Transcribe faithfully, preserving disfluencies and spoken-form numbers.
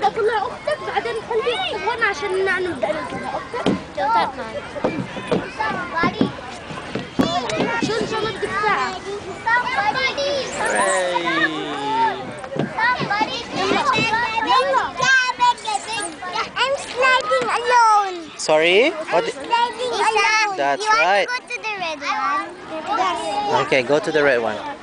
طلع اختك بعدين خلي اختك هون عشان نبدا ننزلها. اختك جوتك معي. شو ان شاء الله بدك ساعة. I'm sliding alone. Sorry? What? I'm sliding alone. That's you right. want to go to the red one? Yes. Okay, go to the red one.